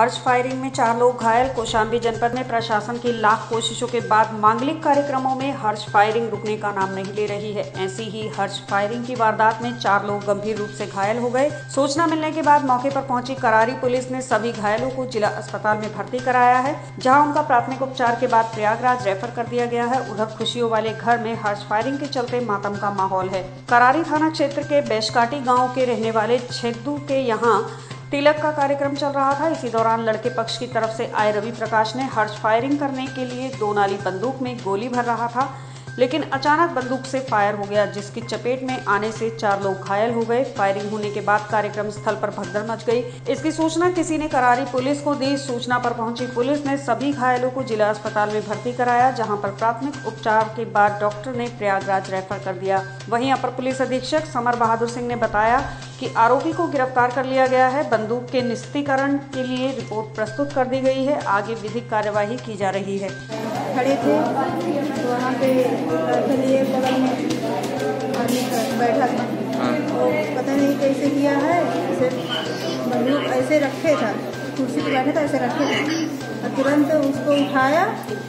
हर्ष firing में 4 लोग घायल। कौशाम्बी जनपद में प्रशासन की लाख कोशिशों के बाद मांगलिक कार्यक्रमों में हर्ष फायरिंग रुकने का नाम नहीं ले रही है। ऐसी ही हर्ष फायरिंग की वारदात में 4 लोग गंभीर रूप से घायल हो गए। सूचना मिलने के बाद मौके पर पहुंची करारी पुलिस ने सभी घायलों को जिला अस्पताल में भर्ती कराया है, जहाँ उनका प्राथमिक उपचार के बाद प्रयागराज रेफर कर दिया गया है। उधर खुशियों वाले घर में हर्ष फायरिंग के चलते मातम का माहौल है। करारी थाना क्षेत्र के बेशकाटी गाँव के रहने वाले छेदू के यहाँ तिलक का कार्यक्रम चल रहा था। इसी दौरान लड़के पक्ष की तरफ से आए रवि प्रकाश ने हर्ष फायरिंग करने के लिए 2 नाली बंदूक में गोली भर रहा था, लेकिन अचानक बंदूक से फायर हो गया, जिसकी चपेट में आने से 4 लोग घायल हो गए। फायरिंग होने के बाद कार्यक्रम स्थल पर भगदड़ मच गई। इसकी सूचना किसी ने करारी पुलिस को दी। सूचना पर पहुंची पुलिस ने सभी घायलों को जिला अस्पताल में भर्ती कराया, जहां पर प्राथमिक उपचार के बाद डॉक्टर ने प्रयागराज रेफर कर दिया। वहीं अपर पुलिस अधीक्षक समर बहादुर सिंह ने बताया कि आरोपी को गिरफ्तार कर लिया गया है। बंदूक के निस्तीकरण के लिए रिपोर्ट प्रस्तुत कर दी गई है। आगे विधिक कार्यवाही की जा रही है। खड़े थे तो वहाँ पे लिए बगल में आदमी बैठा था, तो पता नहीं कैसे किया है, ऐसे बंदूक ऐसे रखे था, कुर्सी पे बैठा था, ऐसे रखे थे और तुरंत उसको उठाया।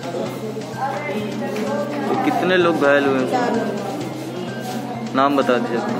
तो कितने लोग घायल हुए? 4 लोग। नाम बता दीजिए।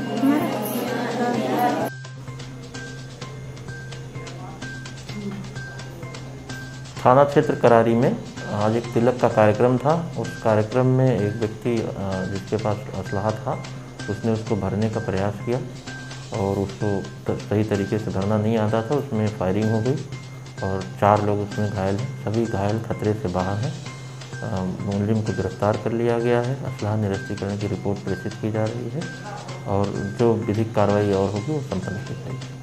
थाना क्षेत्र करारी में आज एक तिलक का कार्यक्रम था। उस कार्यक्रम में एक व्यक्ति जिसके पास असलहा था, उसने उसको भरने का प्रयास किया और उसको सही तरीके से भरना नहीं आता था। उसमें फायरिंग हो गई और 4 लोग उसमें घायल हैं। सभी घायल खतरे से बाहर हैं। मुलजिम को गिरफ्तार कर लिया गया है। असलहा निरस्तीकरण की रिपोर्ट प्रेषित की जा रही है और जो विधिक कार्रवाई और होगी वो संपन्न की जाएगी।